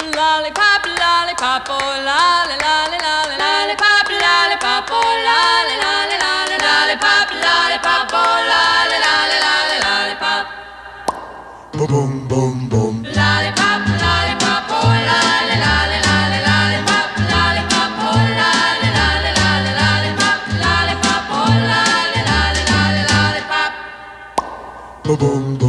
lollipop, lollipop, oh lolly, lolly, lolly, lollipop, lollipop, oh lolly, lolly, lolly, lollipop, lollipop, oh lolly, lolly, lolly, lollipop. Boom, boom, boom. Lollipop, lollipop, oh lolly, lolly, lolly, lollipop, lollipop, oh lolly, lolly, lolly, lollipop, lollipop, oh lolly, lolly, lolly, lollipop. Boom, boom.